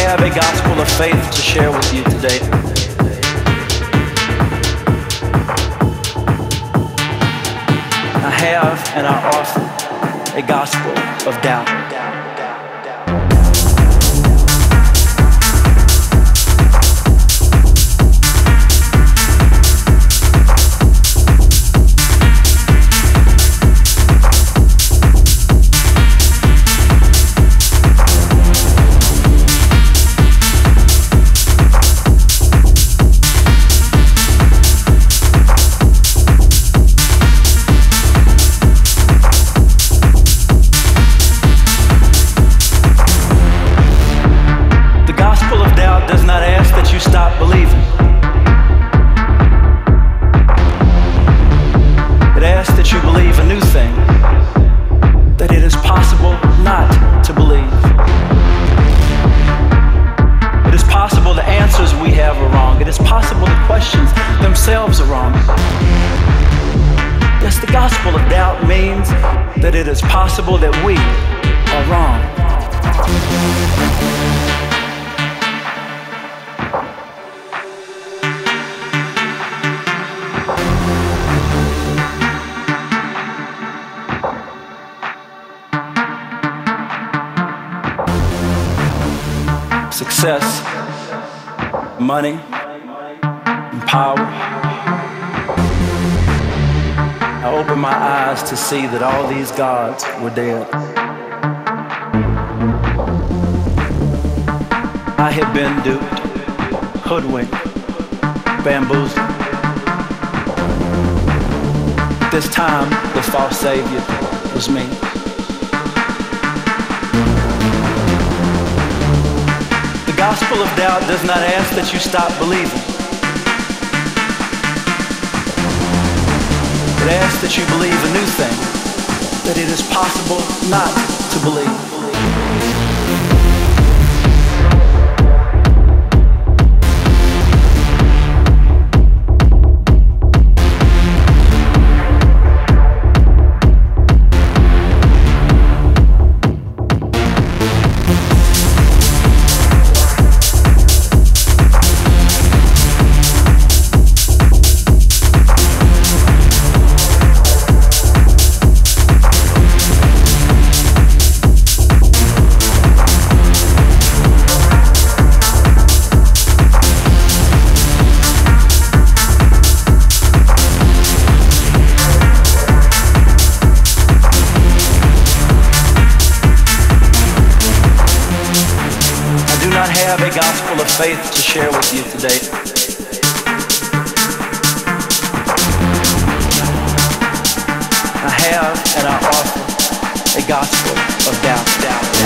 have a gospel of faith to share with you today. I have and I offer a gospel of doubt. Does not ask that you stop believing. It asks that you believe a new thing, that it is possible not to believe. It is possible the answers we have are wrong. It is possible the questions themselves are wrong. Yes, the gospel of doubt means that it is possible that we are wrong. Success, money, and power. I opened my eyes to see that all these gods were dead. I had been duped, hoodwinked, bamboozled. This time, the false savior was me. The gospel of doubt does not ask that you stop believing. It asks that you believe a new thing, that it is possible not to believe. I have a gospel of faith to share with you today. I have and I offer a gospel of doubt.